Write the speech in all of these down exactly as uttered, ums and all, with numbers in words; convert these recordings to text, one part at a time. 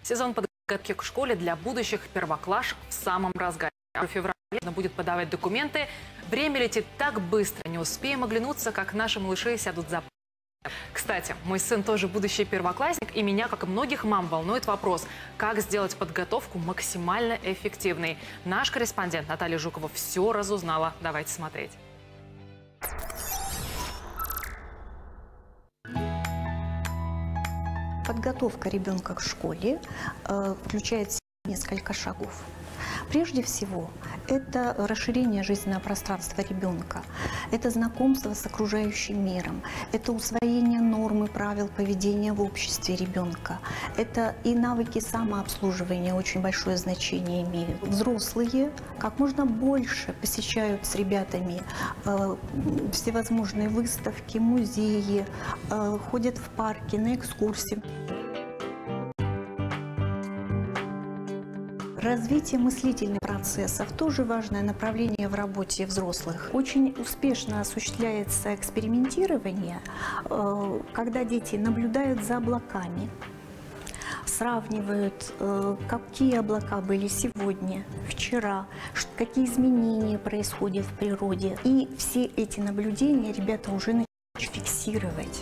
Сезон подготовки к школе для будущих первоклашек в самом разгаре. В феврале нужно будет подавать документы. Время летит так быстро, не успеем оглянуться, как наши малыши сядут за... Кстати, мой сын тоже будущий первоклассник, и меня, как и многих мам, волнует вопрос, как сделать подготовку максимально эффективной. Наш корреспондент Наталья Жукова все разузнала. Давайте смотреть. Подготовка ребенка к школе э, включает в себя несколько шагов. Прежде всего, это расширение жизненного пространства ребенка, это знакомство с окружающим миром, это усвоение норм и правил поведения в обществе ребенка, это и навыки самообслуживания очень большое значение имеют. Взрослые как можно больше посещают с ребятами э, всевозможные выставки, музеи, э, ходят в парки, на экскурсии. Развитие мыслительных процессов – тоже важное направление в работе взрослых. Очень успешно осуществляется экспериментирование, когда дети наблюдают за облаками, сравнивают, какие облака были сегодня, вчера, какие изменения происходят в природе. И все эти наблюдения ребята уже начинают фиксировать.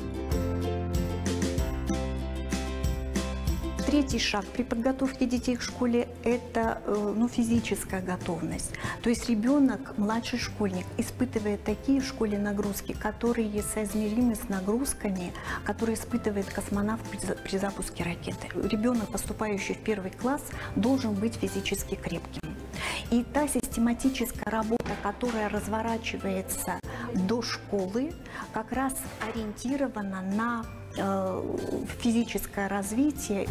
Третий шаг при подготовке детей к школе – это ну, физическая готовность. То есть ребенок, младший школьник, испытывает такие в школе нагрузки, которые соизмеримы с нагрузками, которые испытывает космонавт при запуске ракеты. Ребенок, поступающий в первый класс, должен быть физически крепким. И та систематическая работа, которая разворачивается до школы, как раз ориентирована на э, физическое развитие.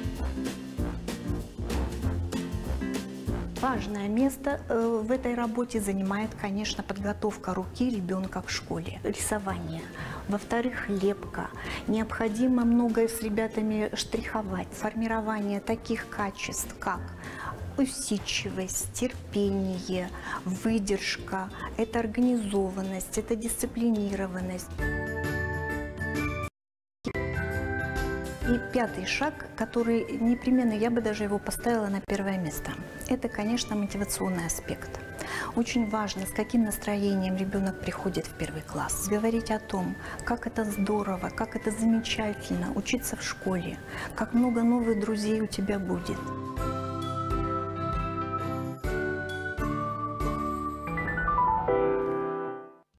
Важное место э, в этой работе занимает, конечно, подготовка руки ребенка к школе, рисование. Во-вторых, лепка. Необходимо многое с ребятами штриховать. Формирование таких качеств, как усидчивость, терпение, выдержка, это организованность, это дисциплинированность. И пятый шаг, который непременно, я бы даже его поставила на первое место, это, конечно, мотивационный аспект. Очень важно, с каким настроением ребенок приходит в первый класс. Говорить о том, как это здорово, как это замечательно учиться в школе, как много новых друзей у тебя будет.